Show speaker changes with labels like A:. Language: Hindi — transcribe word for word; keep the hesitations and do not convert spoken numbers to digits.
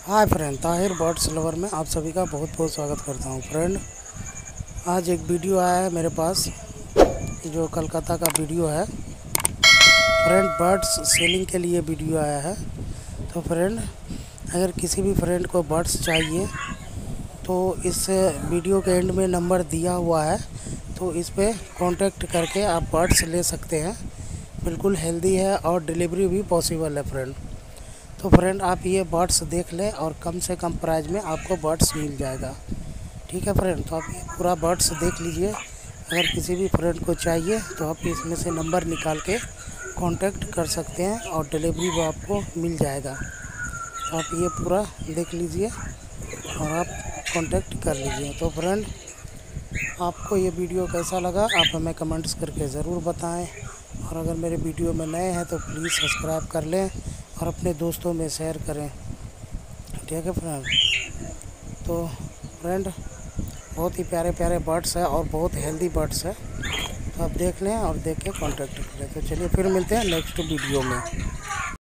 A: हाय फ्रेंड, ताहिर बर्ड्स लवर में आप सभी का बहुत बहुत स्वागत करता हूं। फ्रेंड, आज एक वीडियो आया है मेरे पास जो कलकत्ता का वीडियो है। फ्रेंड, बर्ड्स सेलिंग के लिए वीडियो आया है। तो फ्रेंड, अगर किसी भी फ्रेंड को बर्ड्स चाहिए तो इस वीडियो के एंड में नंबर दिया हुआ है, तो इस पर कांटेक्ट करके आप बर्ड्स ले सकते हैं। बिल्कुल हेल्दी है और डिलीवरी भी पॉसिबल है फ्रेंड। तो फ्रेंड, आप ये बर्ड्स देख लें और कम से कम प्राइस में आपको बर्ड्स मिल जाएगा। ठीक है फ्रेंड, तो आप ये पूरा बर्ड्स देख लीजिए। अगर किसी भी फ्रेंड को चाहिए तो आप इसमें से नंबर निकाल के कांटेक्ट कर सकते हैं और डिलीवरी भी आपको मिल जाएगा। तो आप ये पूरा देख लीजिए और आप कांटेक्ट कर लीजिए। तो फ्रेंड, आपको ये वीडियो कैसा लगा आप हमें कमेंट्स करके ज़रूर बताएं। और अगर मेरे वीडियो में नए हैं तो प्लीज़ सब्सक्राइब कर लें और अपने दोस्तों में शेयर करें। ठीक है फ्रेंड, तो फ्रेंड बहुत ही प्यारे प्यारे बर्ड्स है और बहुत हेल्दी बर्ड्स है। तो आप देख लें और देख के कॉन्टेक्ट करें। तो चलिए फिर मिलते हैं नेक्स्ट वीडियो में।